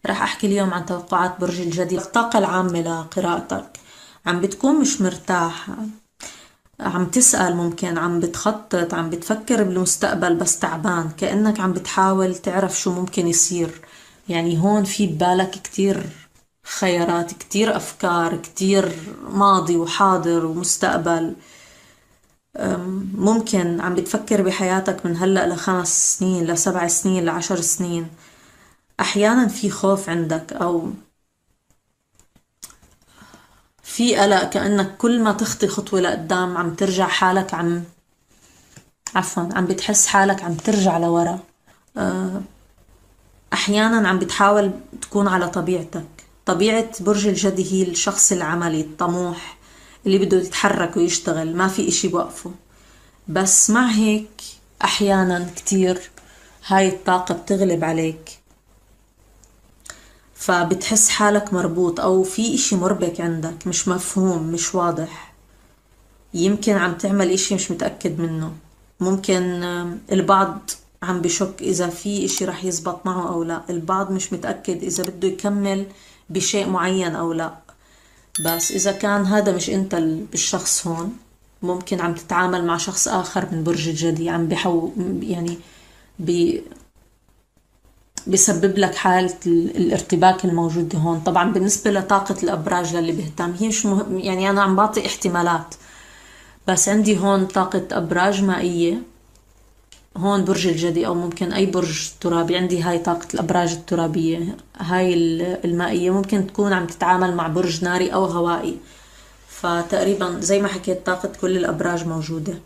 رح أحكي اليوم عن توقعات برج الجدي. الطاقة العامة لقراءتك، عم بتكون مش مرتاح، عم تسأل، ممكن عم بتخطط، عم بتفكر بالمستقبل بس تعبان، كأنك عم بتحاول تعرف شو ممكن يصير. يعني هون في ببالك كتير خيارات، كتير أفكار، كتير ماضي وحاضر ومستقبل. ممكن عم بتفكر بحياتك من هلأ ل5 سنين، ل7 سنين، ل10 سنين. أحيانا في خوف عندك أو في قلق، كأنك كل ما تخطي خطوة لقدام عم ترجع حالك عم بتحس حالك عم ترجع لورا. أحيانا عم بتحاول تكون على طبيعتك. طبيعة برج الجدي هي الشخص العملي الطموح اللي بده يتحرك ويشتغل، ما في إشي بوقفه. بس مع هيك أحيانا كتير هاي الطاقة بتغلب عليك، فبتحس حالك مربوط أو في إشي مربك عندك مش مفهوم مش واضح. يمكن عم تعمل إشي مش متأكد منه. ممكن البعض عم بشك إذا في إشي رح يزبط معه أو لا. البعض مش متأكد إذا بده يكمل بشيء معين أو لا. بس إذا كان هذا مش أنت الشخص هون، ممكن عم تتعامل مع شخص آخر من برج الجدي عم يعني بي بيسبب لك حالة الارتباك الموجودة هون. طبعا بالنسبة لطاقة الأبراج للي بيهتم هي مش مهم، يعني أنا عم بعطي احتمالات. بس عندي هون طاقة أبراج مائية، هون برج الجدي أو ممكن أي برج ترابي. عندي هاي طاقة الأبراج الترابية، هاي المائية ممكن تكون عم تتعامل مع برج ناري أو هوائي. فتقريبا زي ما حكيت طاقة كل الأبراج موجودة.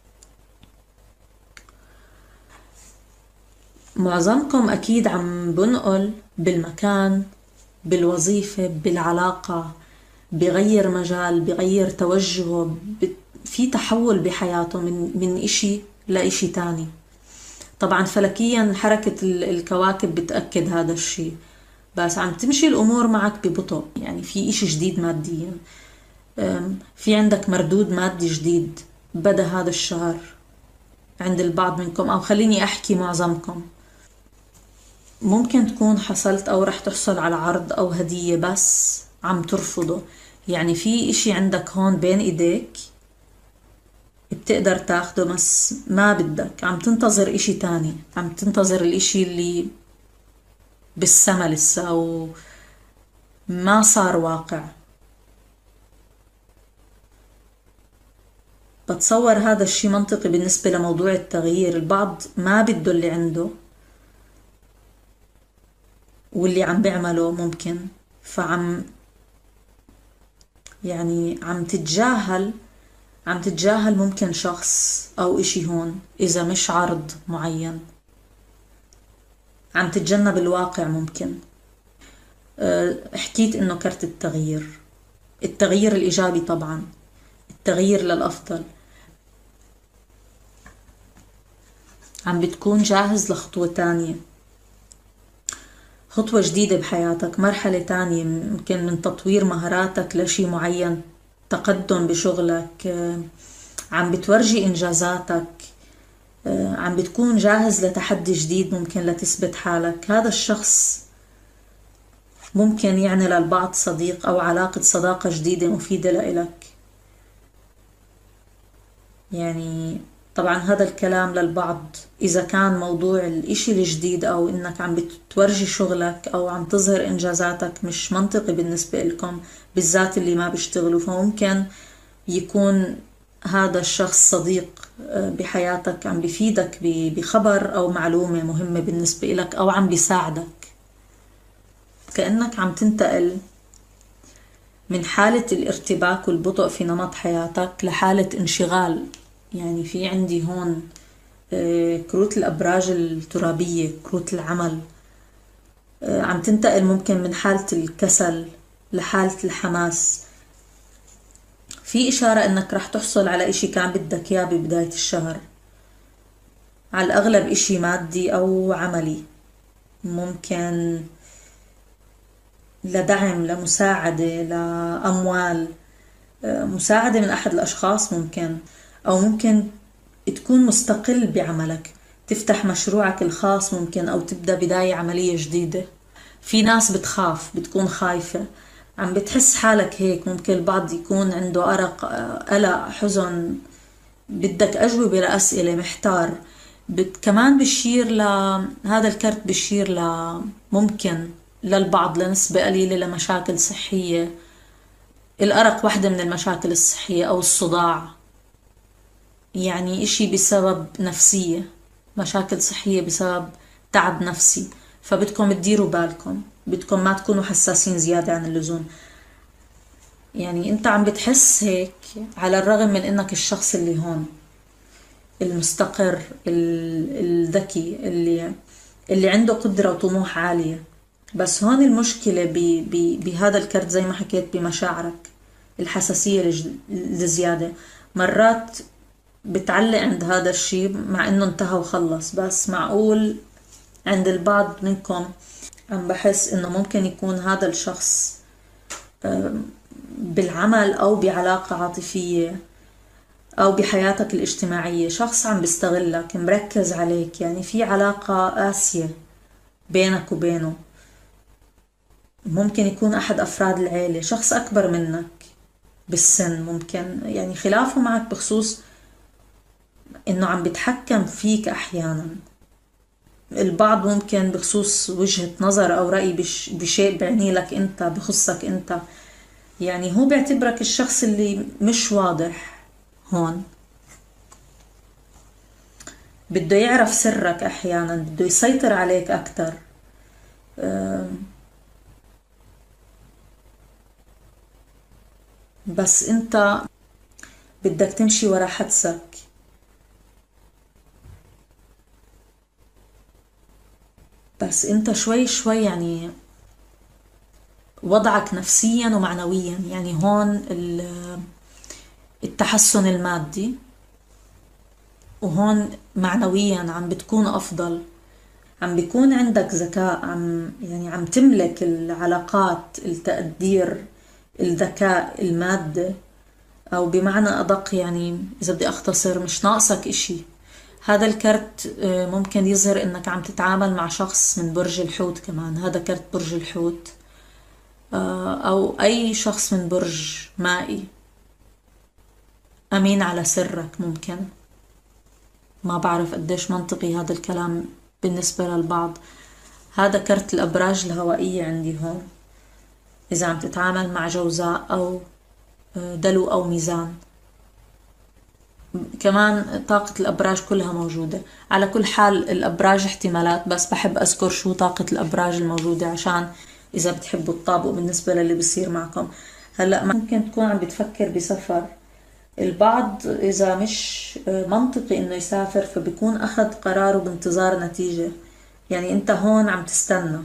معظمكم أكيد عم بنقل بالمكان، بالوظيفة، بالعلاقة، بغير مجال، بغير توجهه، في تحول بحياته من إشي لإشي تاني. طبعا فلكيا حركة الكواكب بتأكد هذا الشيء، بس عم تمشي الأمور معك ببطء. يعني في إشي جديد ماديا، في عندك مردود مادي جديد بدأ هذا الشهر عند البعض منكم، أو خليني أحكي معظمكم. ممكن تكون حصلت أو رح تحصل على عرض أو هدية بس عم ترفضه. يعني في إشي عندك هون بين إيديك بتقدر تاخده بس ما بدك، عم تنتظر إشي تاني، عم تنتظر الإشي اللي بالسما لسه وما صار واقع. بتصور هذا الشي منطقي بالنسبة لموضوع التغيير. البعض ما بده اللي عنده واللي عم بيعمله ممكن، فعم يعني عم تتجاهل ممكن شخص أو إشي هون. إذا مش عرض معين عم تتجنب الواقع ممكن. حكيت إنه كرت التغيير الإيجابي طبعا، التغيير للأفضل. عم بتكون جاهز لخطوة تانية، خطوة جديدة بحياتك، مرحلة تانية ممكن من تطوير مهاراتك لشي معين، تقدم بشغلك، عم بتورجي إنجازاتك، عم بتكون جاهز لتحدي جديد ممكن لتثبت حالك. هذا الشخص ممكن يعني للبعض صديق أو علاقة صداقة جديدة مفيدة لإلك. يعني طبعا هذا الكلام للبعض إذا كان موضوع الإشي الجديد أو إنك عم بتورجي شغلك أو عم تظهر إنجازاتك مش منطقي بالنسبة لكم، بالذات اللي ما بيشتغلوا. فممكن يكون هذا الشخص صديق بحياتك عم بفيدك بخبر أو معلومة مهمة بالنسبة لك، أو عم بيساعدك. كأنك عم تنتقل من حالة الارتباك والبطء في نمط حياتك لحالة انشغال. يعني في عندي هون كروت الأبراج الترابية، كروت العمل. عم تنتقل ممكن من حالة الكسل لحالة الحماس. في إشارة إنك رح تحصل على إشي كان بدك إياه ببداية الشهر، على الأغلب إشي مادي أو عملي، ممكن لدعم، لمساعدة، لأموال، مساعدة من أحد الأشخاص ممكن. أو ممكن تكون مستقل بعملك، تفتح مشروعك الخاص ممكن، أو تبدأ بداية عملية جديدة. في ناس بتخاف، بتكون خايفة، عم بتحس حالك هيك. ممكن البعض يكون عنده أرق، قلق، حزن، بدك أجوبة لأسئلة، محتار. كمان بشير هذا الكرت بشير ممكن للبعض لنسبة قليلة لمشاكل صحية. الأرق واحدة من المشاكل الصحية، أو الصداع، يعني إشي بسبب نفسية، مشاكل صحية بسبب تعب نفسي. فبدكم تديروا بالكم، بدكم ما تكونوا حساسين زيادة عن اللزوم. يعني انت عم بتحس هيك على الرغم من انك الشخص اللي هون، المستقر، الذكي، اللي عنده قدرة وطموح عالية. بس هون المشكلة بهذا الكرت زي ما حكيت بمشاعرك، الحساسية الزيادة. مرات بتعلق عند هذا الشي مع انه انتهى وخلص، بس معقول عند البعض منكم عم بحس انه ممكن يكون هذا الشخص بالعمل او بعلاقة عاطفية او بحياتك الاجتماعية شخص عم بيستغلك، مركز عليك. يعني في علاقة قاسية بينك وبينه. ممكن يكون احد افراد العيلة، شخص اكبر منك بالسن، ممكن يعني خلافه معك بخصوص انه عم بيتحكم فيك احيانا. البعض ممكن بخصوص وجهة نظر او رأي بشيء بعني لك انت، بخصك انت. يعني هو بيعتبرك الشخص اللي مش واضح هون، بده يعرف سرك احيانا، بده يسيطر عليك اكتر. بس انت بدك تمشي ورا حدسك. بس انت شوي شوي يعني وضعك نفسيا ومعنويا، يعني هون التحسن المادي، وهون معنويا عم بتكون أفضل. عم بيكون عندك ذكاء، يعني عم تملك العلاقات، التقدير، الذكاء، المادة. أو بمعنى أدق، يعني إذا بدي أختصر، مش ناقصك إشي. هذا الكرت ممكن يظهر إنك عم تتعامل مع شخص من برج الحوت. كمان هذا كرت برج الحوت، أو أي شخص من برج مائي أمين على سرك. ممكن، ما بعرف قديش منطقي هذا الكلام بالنسبة للبعض. هذا كرت الأبراج الهوائية عندي هون، إذا عم تتعامل مع جوزاء أو دلو أو ميزان. كمان طاقة الأبراج كلها موجودة. على كل حال الأبراج احتمالات، بس بحب أذكر شو طاقة الأبراج الموجودة عشان إذا بتحبوا تطابقوا بالنسبة للي بصير معكم. هلأ ممكن تكون عم بتفكر بسفر. البعض إذا مش منطقي إنه يسافر فبيكون أخذ قراره بانتظار نتيجة. يعني أنت هون عم تستنى،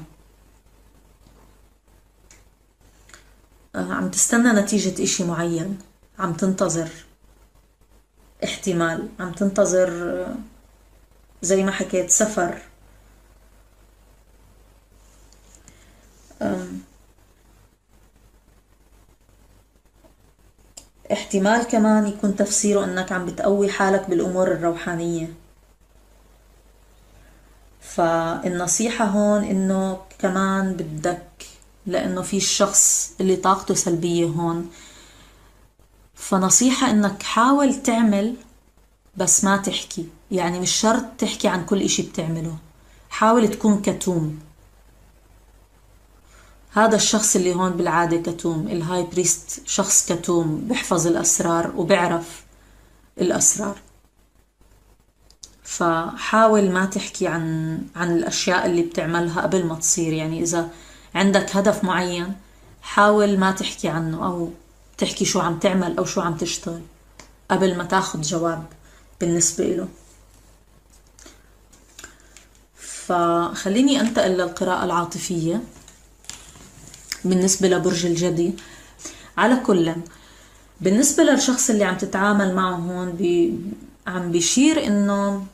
عم تستنى نتيجة إشي معين، عم تنتظر احتمال، عم تنتظر زي ما حكيت سفر. احتمال كمان يكون تفسيره انك عم بتقوي حالك بالامور الروحانية. فالنصيحة هون انه كمان بدك، لانه في الشخص اللي طاقته سلبية هون، فنصيحة انك حاول تعمل بس ما تحكي. يعني مش شرط تحكي عن كل اشي بتعمله، حاول تكون كتوم. هذا الشخص اللي هون بالعادة كتوم، الهاي بريست شخص كتوم، بيحفظ الأسرار وبيعرف الأسرار. فحاول ما تحكي عن الأشياء اللي بتعملها قبل ما تصير. يعني إذا عندك هدف معين حاول ما تحكي عنه، أو تحكي شو عم تعمل أو شو عم تشتغل قبل ما تاخد جواب بالنسبة له. فخليني أنتقل للقراءة العاطفية بالنسبة لبرج الجدي. على كل، بالنسبة للشخص اللي عم تتعامل معه هون عم بيشير انه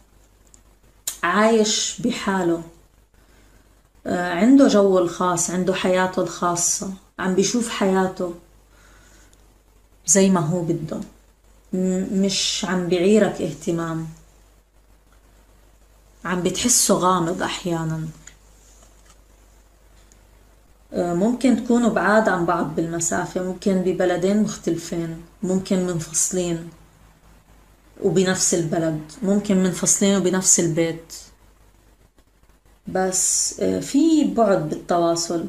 عايش بحاله، عنده جو الخاص، عنده حياته الخاصة، عم بيشوف حياته زي ما هو بده، مش عم بيعيرك اهتمام، عم بتحسه غامض احيانا. ممكن تكونوا بعاد عن بعض بالمسافة، ممكن ببلدين مختلفين، ممكن منفصلين وبنفس البلد، ممكن منفصلين وبنفس البيت، بس في بعد بالتواصل.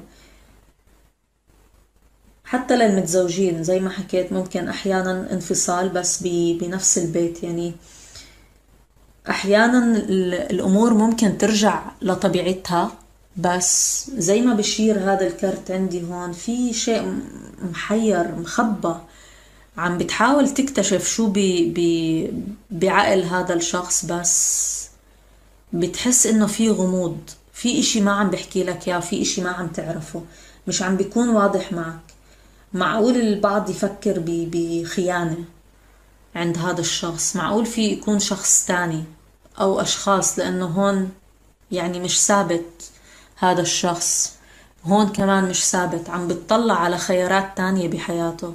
حتى للمتزوجين زي ما حكيت ممكن أحيانا انفصال بس بنفس البيت. يعني أحيانا الأمور ممكن ترجع لطبيعتها، بس زي ما بشير هذا الكرت عندي هون في شيء محير مخبى، عم بتحاول تكتشف شو بعقل هذا الشخص، بس بتحس انه في غموض، في اشي ما عم بحكي لك اياه، في اشي ما عم تعرفه، مش عم بيكون واضح معك. معقول البعض يفكر بخيانة عند هذا الشخص، معقول في يكون شخص تاني او اشخاص، لانه هون يعني مش ثابت. هذا الشخص هون كمان مش ثابت، عم بتطلع على خيارات تانية بحياته.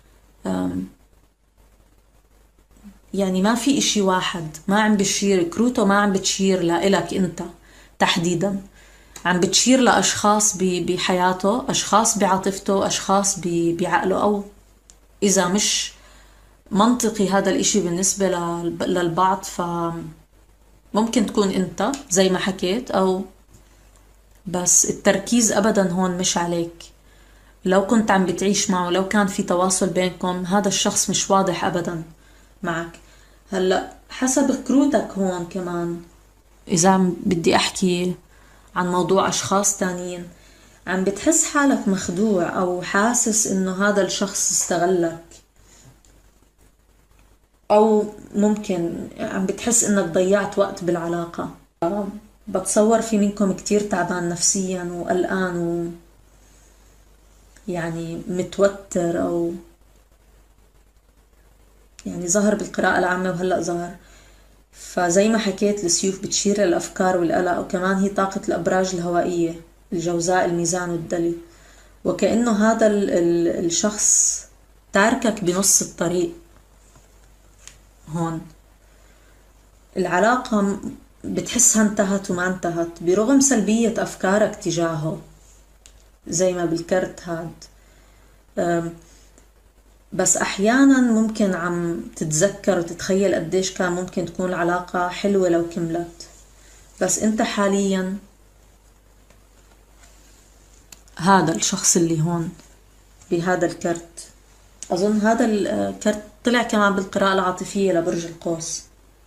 يعني ما في اشي واحد، ما عم بتشير كروته، ما عم بتشير لإلك انت تحديدا، عم بتشير لأشخاص بحياته، أشخاص بعاطفته، أشخاص بعقله. أو إذا مش منطقي هذا الاشي بالنسبة للبعض، فممكن تكون انت زي ما حكيت، أو بس التركيز أبدا هون مش عليك. لو كنت عم بتعيش معه، لو كان في تواصل بينكم، هذا الشخص مش واضح أبدا معك. هلأ حسب كروتك هون كمان، إذا عم بدي أحكي عن موضوع أشخاص تانيين، عم بتحس حالك مخدوع أو حاسس إنه هذا الشخص استغلك، أو ممكن عم بتحس إنك ضيعت وقت بالعلاقة. بتصور في منكم كتير تعبان نفسيا وقلقان يعني متوتر، أو يعني ظهر بالقراءة العامة وهلأ ظهر. فزي ما حكيت السيوف بتشير للأفكار والقلق، وكمان هي طاقة الأبراج الهوائية، الجوزاء، الميزان والدلي. وكأنه هذا الشخص تاركك بنص الطريق. هون العلاقة بتحسها انتهت وما انتهت، برغم سلبية أفكارك تجاهه زي ما بالكرت هاد. بس أحيانا ممكن عم تتذكر وتتخيل قديش كان ممكن تكون العلاقة حلوة لو كملت. بس انت حاليا هذا الشخص اللي هون بهذا الكرت، أظن هذا الكرت طلع كمان بالقراءة العاطفية لبرج القوس.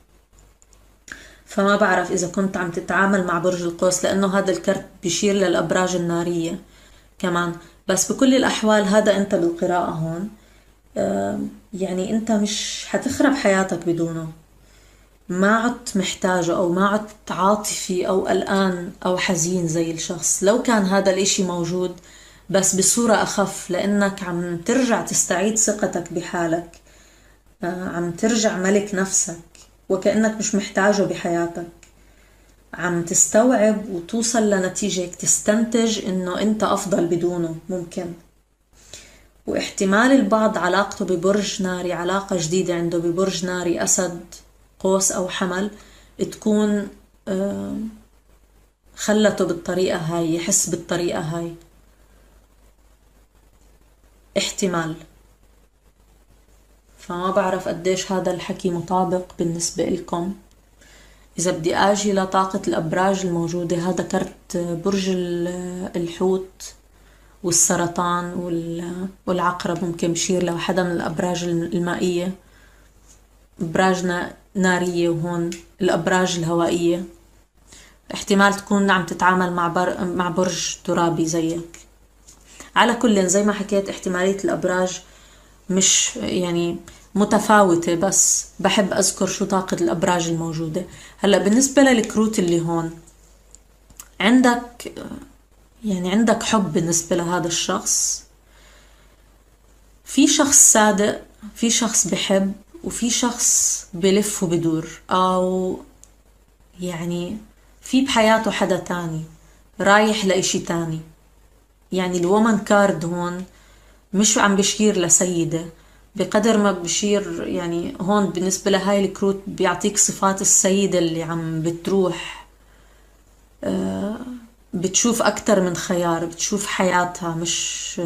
فما بعرف إذا كنت عم تتعامل مع برج القوس، لأنه هذا الكرت بيشير للأبراج النارية كمان. بس بكل الأحوال هذا أنت بالقراءة هون، يعني أنت مش حتخرب حياتك بدونه. ما عدت محتاجه، أو ما عدت عاطفي أو قلقان أو حزين زي الشخص. لو كان هذا الإشي موجود بس بصورة أخف، لأنك عم ترجع تستعيد ثقتك بحالك، عم ترجع ملك نفسك، وكأنك مش محتاجه بحياتك. عم تستوعب وتوصل لنتيجة تستنتج إنه أنت أفضل بدونه ممكن. واحتمال البعض علاقته ببرج ناري، علاقة جديدة عنده ببرج ناري، أسد، قوس أو حمل، تكون خلته بالطريقة هاي، يحس بالطريقة هاي، احتمال. فما بعرف قديش هذا الحكي مطابق بالنسبة لكم. إذا بدي آجي لطاقة الأبراج الموجودة، هذا كرت برج الحوت والسرطان والعقرب، ممكن بشير لحدا من الأبراج المائية، أبراج نارية. وهون الأبراج الهوائية، احتمال تكون عم تتعامل مع برج ترابي زيك. على كل زي ما حكيت احتمالية الأبراج مش يعني متفاوتة، بس بحب أذكر شو طاقة الأبراج الموجودة. هلأ بالنسبة للكروت اللي هون، عندك حب بالنسبة لهذا الشخص. في شخص صادق، في شخص بحب، وفي شخص بلف وبدور، أو يعني في بحياته حدا تاني رايح لإشي تاني. يعني الومن كارد هون مش عم بشير لسيدة بقدر ما بشير، يعني هون بالنسبة لهاي الكروت بيعطيك صفات السيدة اللي عم بتروح بتشوف أكتر من خيار، بتشوف حياتها، مش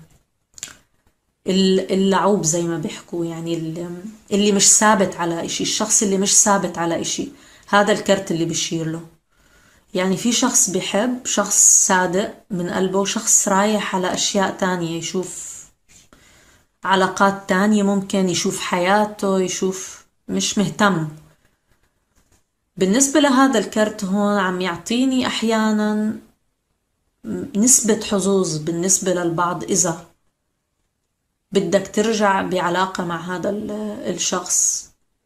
اللعوب زي ما بيحكوا، يعني اللي مش ثابت على إشي. الشخص اللي مش ثابت على إشي، هذا الكرت اللي بيشير له. يعني في شخص بيحب، شخص صادق من قلبه، شخص رايح على أشياء تانية، يشوف علاقات تانية، ممكن يشوف حياته، يشوف مش مهتم. بالنسبة لهذا الكرت هون عم يعطيني أحيانا نسبة حظوظ بالنسبة للبعض إذا بدك ترجع بعلاقة مع هذا الشخص.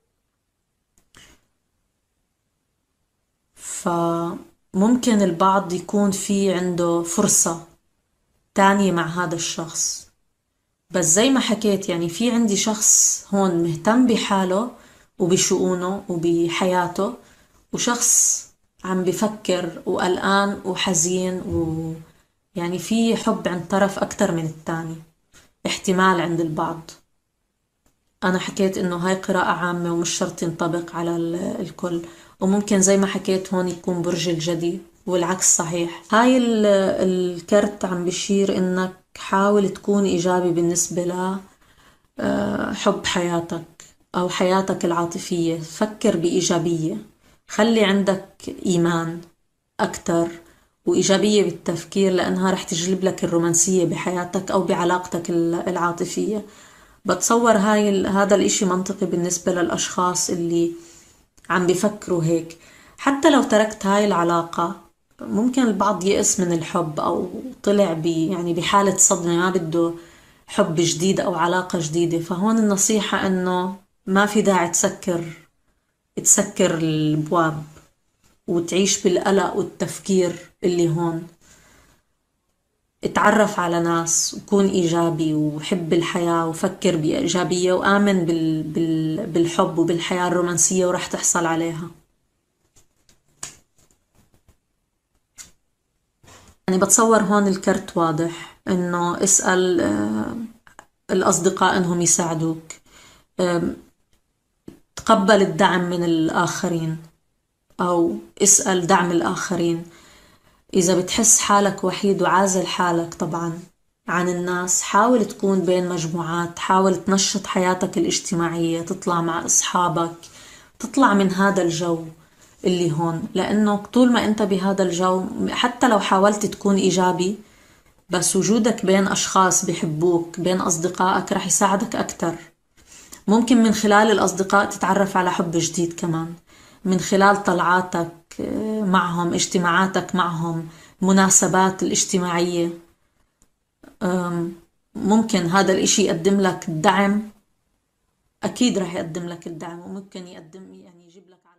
فممكن البعض يكون في عنده فرصة تانية مع هذا الشخص. بس زي ما حكيت، يعني في عندي شخص هون مهتم بحاله وبشؤونه وبحياته، وشخص عم بفكر وقلقان وحزين، يعني في حب عند طرف أكتر من التاني، احتمال عند البعض. أنا حكيت إنه هاي قراءة عامة ومش شرط ينطبق على الكل، وممكن زي ما حكيت هون يكون برج الجدي والعكس صحيح. هاي الكرت عم بشير إنك حاول تكون إيجابي بالنسبة ل حب حياتك أو حياتك العاطفية. فكر بإيجابية، خلي عندك إيمان أكتر وإيجابية بالتفكير، لأنها رح تجلب لك الرومانسية بحياتك أو بعلاقتك العاطفية. بتصور هذا الإشي منطقي بالنسبة للأشخاص اللي عم بفكروا هيك. حتى لو تركت هاي العلاقة، ممكن البعض يئس من الحب أو طلع يعني بحالة صدمة، ما بده حب جديد أو علاقة جديدة. فهون النصيحة إنه ما في داعي تسكر البواب وتعيش بالقلق والتفكير اللي هون. اتعرف على ناس وكون إيجابي وحب الحياة وفكر بإيجابية وآمن بالحب وبالحياة الرومانسية، ورح تحصل عليها. يعني بتصور هون الكرت واضح إنه اسأل الأصدقاء إنهم يساعدوك، تقبل الدعم من الآخرين أو اسأل دعم الآخرين. إذا بتحس حالك وحيد وعازل حالك طبعا عن الناس، حاول تكون بين مجموعات، حاول تنشط حياتك الاجتماعية، تطلع مع أصحابك، تطلع من هذا الجو اللي هون. لأنه طول ما أنت بهذا الجو، حتى لو حاولت تكون إيجابي، بس وجودك بين أشخاص بيحبوك، بين أصدقائك، رح يساعدك أكتر. ممكن من خلال الأصدقاء تتعرف على حب جديد كمان، من خلال طلعاتك معهم، اجتماعاتك معهم، مناسبات الاجتماعية. ممكن هذا الاشي يقدم لك الدعم، أكيد رح يقدم لك الدعم، وممكن يقدم يعني يجيب لك